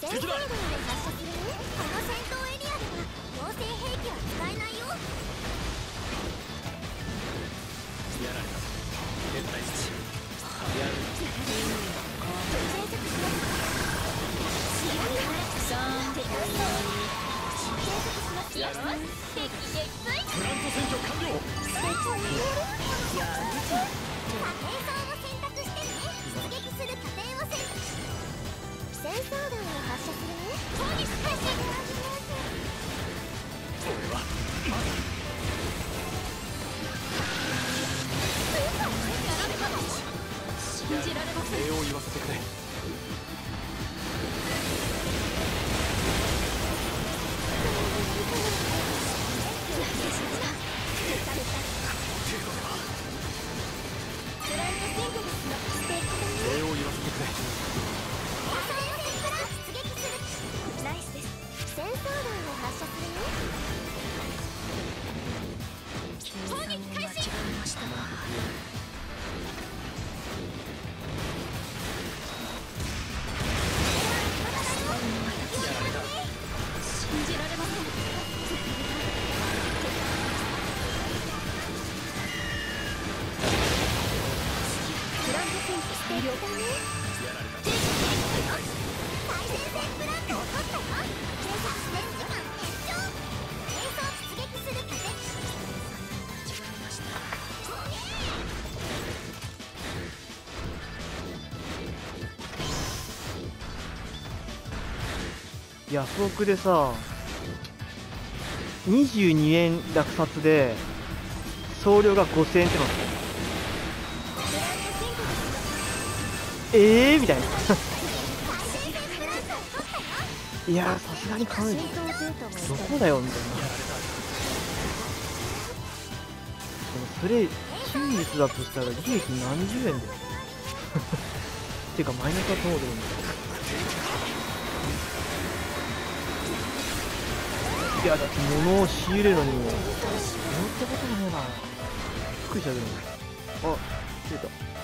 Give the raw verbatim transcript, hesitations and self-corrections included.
敵だ。発射する。この戦闘エリアでは合成兵器は使えないよ。 やられた。絶対死。やる。 やる。敵撃墜。 プラント占拠完了。 やる。火兵装を選択してね。出撃する拠点を選択。戦争弾を発射するね。攻撃開始。 俺はまだ。 信じられません。 礼を言わせてくれ。礼を言わせてくれ。 ナイスです。戦争弾を発射するね。攻撃開始。信じられません。プラント戦士了解ね。 やられた。 再生線プラントを取ったよ。計測試験時間延長。兵装出撃する拠点。 ヤフオクでさにじゅうにえん落札で送料がごせんえんってますね。えーみたいな。いやーさすがに買うよ。どこだよみたいな。でもそれ真実だとしたら利益何十円だよ。てかマイナスだと思うけどね。いやだって物を仕入れるのに思ったこともねえな。びっくりしたけど。あ、切れた。